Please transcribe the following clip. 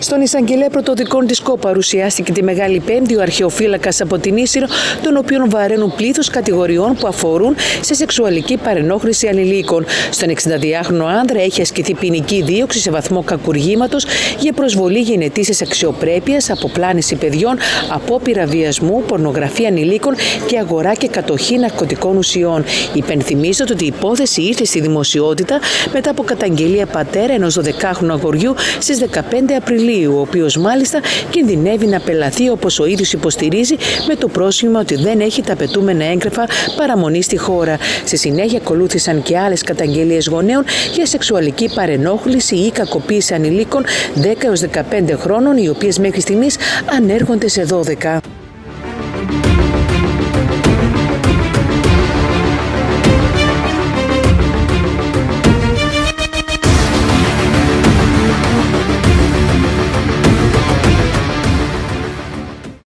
Στον εισαγγελέα πρωτοδικών της ΚΟ παρουσιάστηκε τη Μεγάλη Πέμπτη ο αρχαιοφύλακας από την Ίσυρο, τον οποίον βαραίνουν πλήθος κατηγοριών που αφορούν σε σεξουαλική παρενόχληση ανηλίκων. Στον 62χρονο άνδρα έχει ασκηθεί ποινική δίωξη σε βαθμό κακουργήματος για προσβολή γενετήσης αξιοπρέπειας, αποπλάνηση παιδιών, απόπειρα βιασμού, πορνογραφία ανηλίκων και αγορά και κατοχή ναρκωτικών ουσιών. Υπενθυμίζω ότι η υπόθεση ήρθε στη δημοσιότητα μετά από καταγγελία πατέρα ενός 12χρονου αγοριού στις 15 Απριλίου, ο οποίος μάλιστα κινδυνεύει να απελαθεί, όπως ο ίδιος υποστηρίζει, με το πρόσχημα ότι δεν έχει τα απαιτούμενα έγγραφα παραμονή στη χώρα. Στη συνέχεια ακολούθησαν και άλλες καταγγελίες γονέων για σεξουαλική παρενόχληση ή κακοποίηση ανηλίκων 10 έως 15 χρόνων, οι οποίες μέχρι στιγμής ανέρχονται σε 12.